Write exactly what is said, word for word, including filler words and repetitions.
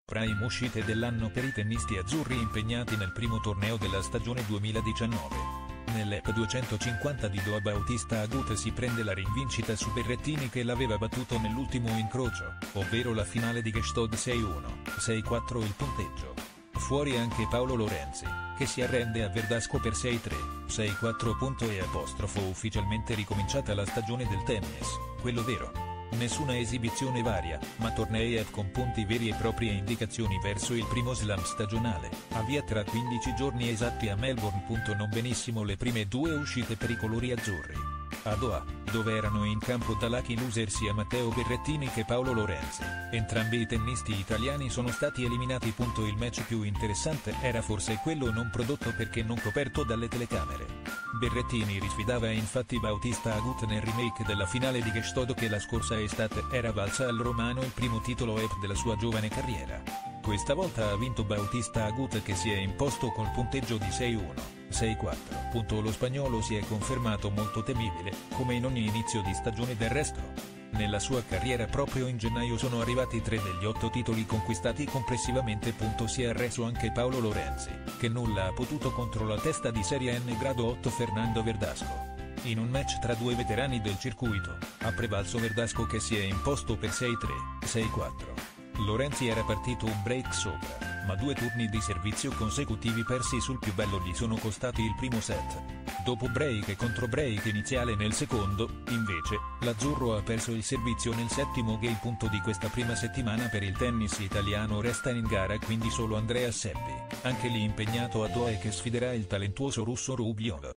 Prime uscite dell'anno per i tennisti azzurri impegnati nel primo torneo della stagione duemiladiciannove. Nell'E P duecentocinquanta di Doha Bautista Agut si prende la rivincita su Berrettini che l'aveva battuto nell'ultimo incrocio, ovvero la finale di Gstaad sei uno, sei quattro il punteggio. Fuori anche Paolo Lorenzi, che si arrende a Verdasco per sei tre, sei quattro. E apostrofo ufficialmente ricominciata la stagione del tennis, quello vero. Nessuna esibizione varia, ma tornei e con punti veri e propri e indicazioni verso il primo slam stagionale, avvia tra quindici giorni esatti a Melbourne. Non benissimo le prime due uscite per i colori azzurri. A Doha, dove erano in campo da lucky loser sia Matteo Berrettini che Paolo Lorenzi, entrambi i tennisti italiani sono stati eliminati. Il match più interessante era forse quello non prodotto perché non coperto dalle telecamere. Berrettini risfidava infatti Bautista Agut nel remake della finale di Gstaad che la scorsa estate era valsa al romano il primo titolo E P della sua giovane carriera. Questa volta ha vinto Bautista Agut che si è imposto col punteggio di sei uno, sei quattro. Lo spagnolo si è confermato molto temibile, come in ogni inizio di stagione del resto. Nella sua carriera proprio in gennaio sono arrivati tre degli otto titoli conquistati complessivamente. Si è arreso anche Paolo Lorenzi, che nulla ha potuto contro la testa di serie N grado otto Fernando Verdasco. In un match tra due veterani del circuito, ha prevalso Verdasco che si è imposto per sei tre, sei quattro. Lorenzi era partito un break sopra, ma due turni di servizio consecutivi persi sul più bello gli sono costati il primo set. Dopo break e contro break iniziale nel secondo, invece, l'azzurro ha perso il servizio nel settimo game. Di questa prima settimana per il tennis italiano resta in gara quindi solo Andrea Seppi, anche lì impegnato a Doha e che sfiderà il talentuoso russo Rubliov.